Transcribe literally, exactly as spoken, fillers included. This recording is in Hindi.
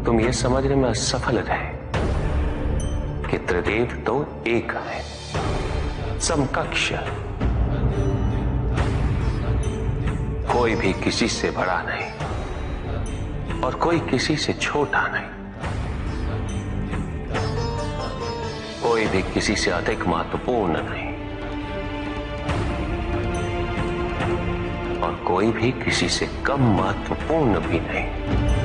तुम ये समझने में असफल रहे कि त्रिदेव तो एक है, समकक्ष, कोई भी किसी से बड़ा नहीं और कोई किसी से छोटा नहीं, कोई भी किसी से अधिक महत्वपूर्ण नहीं और कोई भी किसी से कम महत्वपूर्ण भी नहीं।